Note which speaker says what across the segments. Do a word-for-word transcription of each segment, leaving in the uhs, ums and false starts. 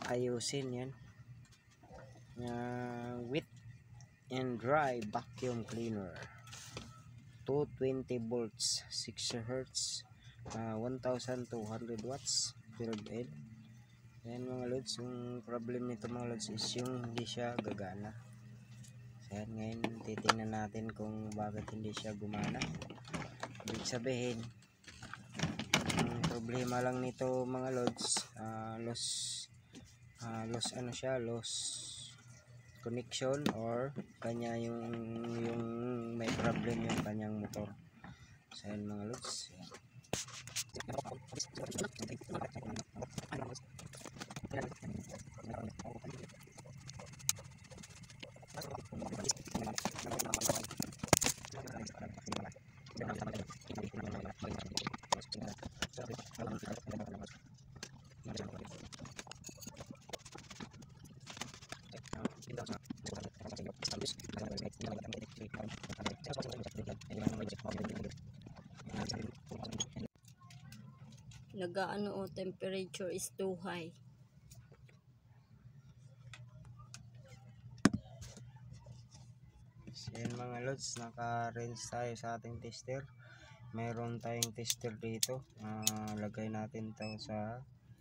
Speaker 1: ayusin yan. Uh, wet and dry vacuum cleaner, two hundred twenty volts, six hertz, uh, one thousand two hundred watts field head. Ayan mga lods, yung problem nito mga lods is yung hindi siya gagana. So ayan, ngayon titingnan natin kung bakit hindi siya gumana. Ibig sabihin, ang problema lang nito mga lods, uh, loss uh, loss ano siya, loss connection, or kanya yung yung may problem yung kanyang motor. So ayan mga lods,
Speaker 2: nagaano o temperature is too high.
Speaker 1: so yan mga lods, naka-range tayo sa ating tester. Meron tayong tester dito, uh, lagay natin to sa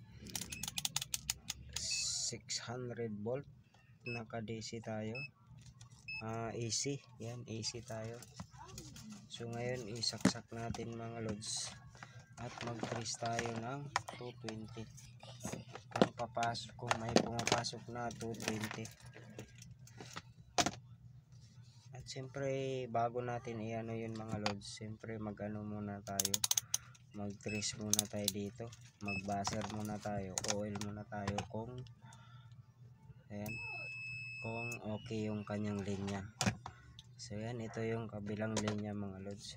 Speaker 1: six hundred volt, naka D C tayo, uh, A C, yan A C tayo. So ngayon isaksak natin mga lods at mag-trace tayo ng two twenty kung papasok, kung may pumapasok na two twenty. At siyempre bago natin iano yun mga lods, siyempre magano muna tayo, mag-trace muna tayo dito, mag-buzzer muna tayo, oil muna tayo kung ayan, kung okay yung kanyang linya. So yan, ito yung kabilang linya mga lods. So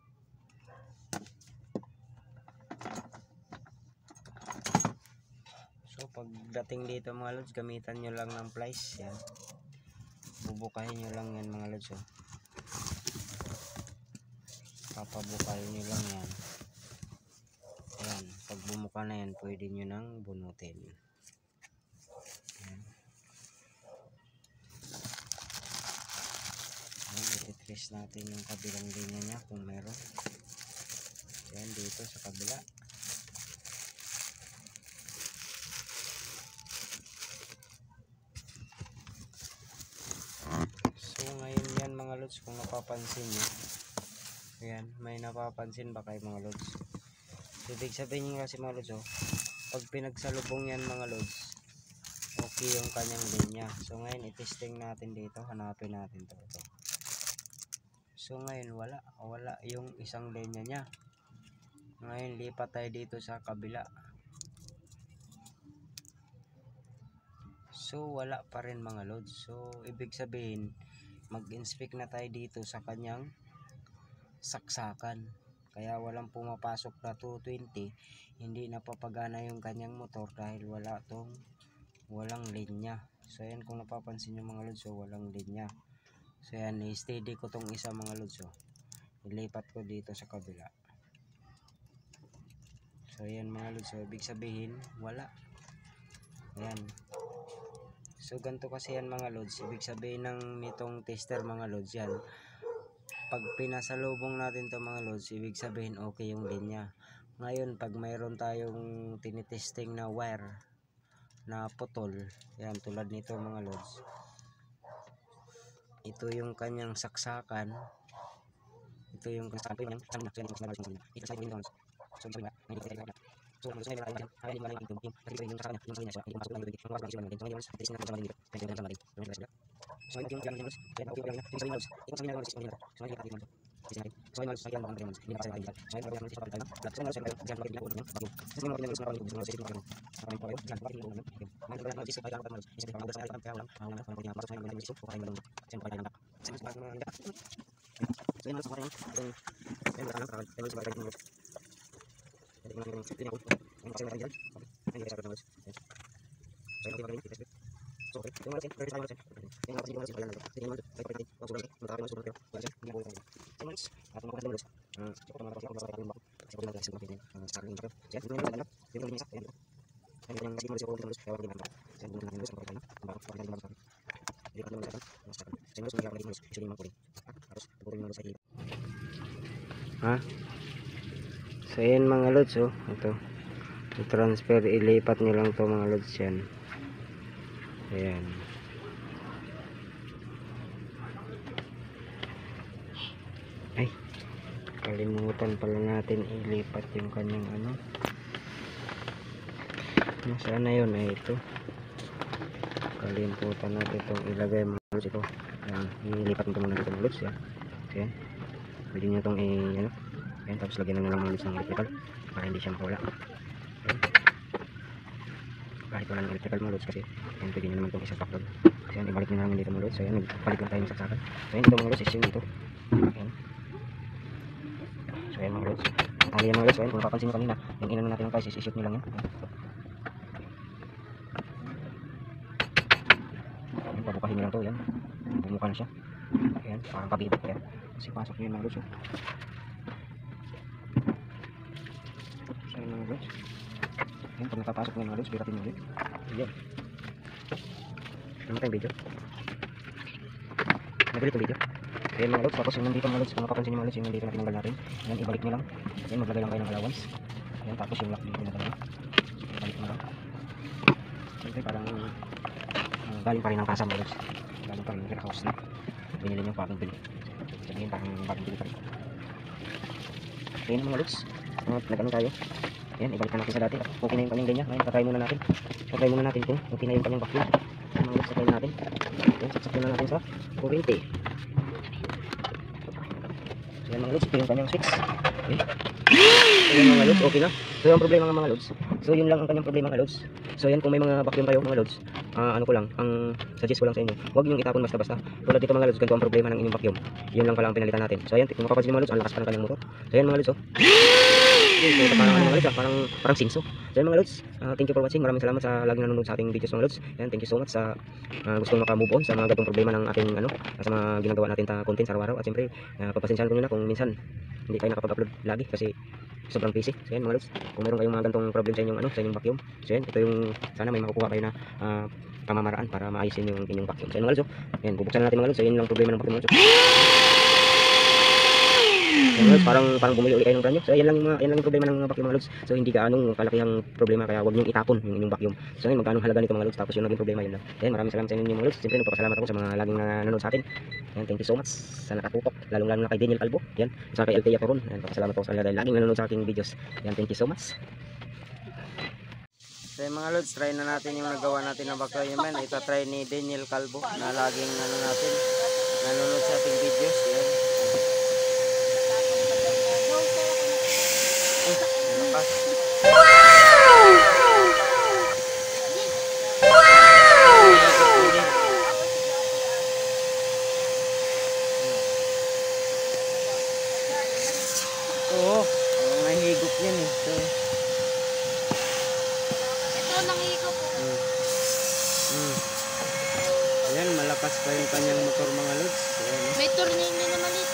Speaker 1: So pagdating dito mga lods, gamitan nyo lang ng plies. Yan, bubukahin nyo lang yan mga lods. Oh. Papabukahin nyo lang yan. Yan, pag bumuka na yan, pwede nyo nang bunutin. Yan, yan, ititrace natin yung kabilang linya nya kung meron. Yan, dito sa kabila. So ngayon yan mga lods, kung napapansin nyo, ayan, may napapansin ba kayo mga lods? So, ibig sabihin nyo kasi mga lods, oh, pag pinagsalubong yan mga lods, okay yung kanyang linya. So ngayon itesting natin dito, hanapin natin to, ito. So ngayon wala, wala yung isang linya nya. Ngayon lipat tayo dito sa kabila. So wala pa rin mga lods. So ibig sabihin, mag-inspect na tayo dito sa kanyang saksakan. Kaya walang pumapasok na two twenty, hindi napapagana yung kanyang motor dahil wala tong walang linya. So ayan, kung napapansin nyo mga lods, so walang linya. So ayan, i-steady ko tong isa mga lods. So ilipat ko dito sa kabila. So ayan mga lods, so ibig sabihin wala. Ayan. So ganito kasi yan mga lods, ibig sabihin ng nitong tester mga lods, yan, pag pinasalubong natin to mga lods, ibig sabihin okay yung linya. Ngayon pag mayroon tayong tinitesting na wire na putol, yan tulad nito mga lods, ito yung kanyang saksakan, ito yung saksakan ito sa so so gusto nila ay ay wala yung yung kasi yung saksakan yung linya siya yung masuk lang yung yung wasag sila ng yung testing natin sa mga dito kasi yung natin yung sila so yung yung yung kaya okay lang yung sabi notes yung sabi notes yung so yung kaya yung so yung notes yung mga notes hindi pa sa kanya so yung mga notes sa pagkakita lahat sa notes yung diyan bakit niya ulo niya bakit kasi yung mga notes na yung mga notes yung mga sa mga diyan bakit niya ulo niya man yung notes sa kaya mga notes isa pa sa kaya lang ang mga mga pasok yung mga notes ko kaya mga notes sa kaya lang sa mga mga so yung notes ko yung yung mga notes yung mga notes jadi mga notes ini aku yang saya lagi ini saya notes saya nanti lagi kita so oke yang mana sih dari saya yang apa sih yang masih kalian lagi jadi mana saya pergi langsung lagi bentar langsung berarti ya sih ini boleh saya notes atau mau notes cukup mana kasih aku saya lagi saya boleh lagi sebelum ini sekarang ini saya ini banyak jadi ini bisa ya Kaya yung kasi mga lods, kaya wag din natin. Kaya bumili natin lods, ang pagkain na. Ang bakit, pagkain din bakit. Jadi kan lods, mas sakit. Saya lods mengira lagi lods, isunin mang kuring. Harus tuburin yung lods sa hiba. Ha? So yan mga lods, oh. Ito. I-transfer, ilipat nyo lang to mga lods yan. Ayan. Ay, kalimutan pala natin ilipat yung kanyang ano. Nasaan na yun? Ay, ito. Kalimutan natin itong ilagay mga lods ito. Ayan, ilipat nito muna dito mga lods. Yan. Ayan. Pwede nyo itong i, ano. Ayan, tapos lagyan na lang mga lods ng electrical para hindi siya makawala. Ayan. Kahit wala ng electrical mga lods kasi ayan, pwede nyo naman itong isa backload. So ayan, ibalik nyo na lang dito mga lods. So ayan, nagbalik lang tayo ng saksakan. So ayan, ito mga lods is yun dito. Ayan. So ayan mga lods. Tali yan mga lods. So ayan, kung napapansin nyo kanina, yung inano natin ng price is ishoot nyo lang yan. Ayan, pabukahin nyo lang to. Ayan, bumuka na siya. Ayan, parang kabibot. Ayan, kasi pasok nyo yun mga lods. So ayan mga lods. Ayan, pag nakapasok nyo mga lods, biratin nyo ulit. Ayan. Namatay yung video. Nagulit yung video. Ayan mga lods, tapos yung nandito mga lods, kung napapansin nyo mga lods, yung nandito na tinanggal natin. Ayan, ibalik nyo lang. Ayan, maglagay lang kayo ng allowance. Ayan, tapos yung lock dito na talaga. Ibalik nyo lang. Siyempre parang uh, galing pa rin ang kasa mga lods. Galing pa rin ang house na. Binili nyo bagong bili. Sabihin parang bagong bili pa rin. Ayan mga lods, uh, nag-ano tayo. Ayan, ibalik na natin sa dati. Okay na yung kanyang ganyan. Ngayon, tatry muna natin. Tatry muna natin kung okay na yung kanyang vacuum. Ayan mga lods, tatry natin. Ayan, saksakyan na natin sa kuryente. So yan mga lods, ito yung kanyang switch. Okay. So yan mga lods, okay na. So yung problema ng mga lods. So yun lang ang kanyang problema mga lods. So yan, kung may mga vacuum kayo mga lods, uh, ano ko lang, ang suggest ko lang sa inyo, huwag yung itapon basta-basta. Tulad dito mga lods, ganito ang problema ng inyong vacuum. Yun lang pala ang pinalitan natin. So yan, kung makapansin mga lods, ang lakas pa ng kanyang motor. So yan mga lods, oh. So, parang ano mga lods, ah, parang, parang sinso. So yan mga lods, uh, thank you for watching. Maraming salamat sa laging nanonood sa ating videos mga lods. Yan, thank you so much sa uh, gustong maka-move on sa mga gatong problema ng ating ano, sa mga ginagawa natin ta content sa araw-araw. At siyempre, uh, papasensyahan ko nyo na kung minsan hindi tayo nakapag-upload lagi kasi sobrang busy. So yan mga lods, kung meron kayong mga gantong problem sa inyong ano, sa inyong vacuum. So yan, ito yung sana may makukuha kayo na uh, pamamaraan para maayusin yung inyong vacuum. So yan mga lods, oh. Yan, bubuksan na natin mga lods. So yan lang problema ng vacuum mga lods. Yan, parang parang bumili ulit kayo ng brand new. So ayan lang yung mga, ayan lang yung problema ng mga vacuum mga lods. So hindi gaanong kalakihang problema kaya wag niyo itapon yung inyong vacuum. So ayun, magkano halaga nito mga lods, tapos yung naging problema yun lang. Ayan, maraming salamat sa inyo mga lods. Siyempre nagpapasalamat ako sa mga laging nanonood sa atin. Ayan, thank you so much sa nakatutok, lalong lalo na kay Daniel Calvo. Ayan, sa kay L T Yatoron. Ayan, papasalamat ako sa kanila dahil laging nanonood sa aking videos. Ayan, thank you so much. So mga lods, try na natin yung nagawa natin ng vacuum man. Ito try ni Daniel Calvo na laging ano natin nanonood sa ating videos. Ayan. Wow! Wow! Oo, ang nahigop yan eh. So,
Speaker 2: Ito, nangihigop po.
Speaker 1: Hmm. Hmm. Ayan, malakas pa yung kanyang motor mga lods. Ayan.
Speaker 2: May tornilyo na maliit.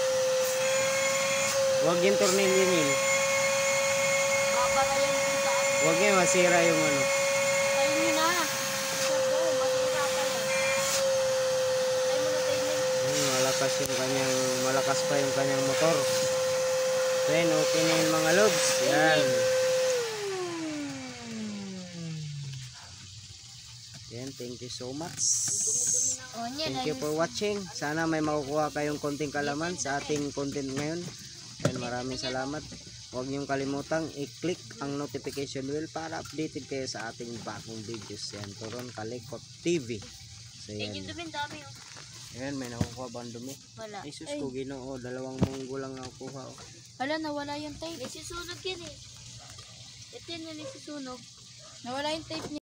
Speaker 1: Huwag yung tornilyo nil.
Speaker 2: Babara yan dun sa akin.
Speaker 1: Huwag yung masira yung ano.
Speaker 2: Tayo nyo na. Sa to, masira pa yan. Tayo mo na tayo nyo.
Speaker 1: Hmm, malakas yung kanyang, malakas pa yung kanyang motor. So yan, okay na yung mga lods. Yan. Yan, thank you so much.
Speaker 2: O, yan.
Speaker 1: Thank you for watching. Sana may makukuha kayong konting kalaman sa ating content ngayon. And maraming salamat. Huwag niyong kalimutang i-click ang notification bell para updated kayo sa ating bagong videos. Yan, Turon Kalikot T V. So yan.
Speaker 2: Yung dumi, dami. Oh.
Speaker 1: Yan, may nakukuha ba ang dumi?
Speaker 2: Wala.
Speaker 1: Isus ko, Ginoo. Dalawang munggo lang nakukuha. Oh.
Speaker 2: Wala, nawala yung tape. May susunog yan eh. Ito yan yung may susunog. Nawala yung tape niya.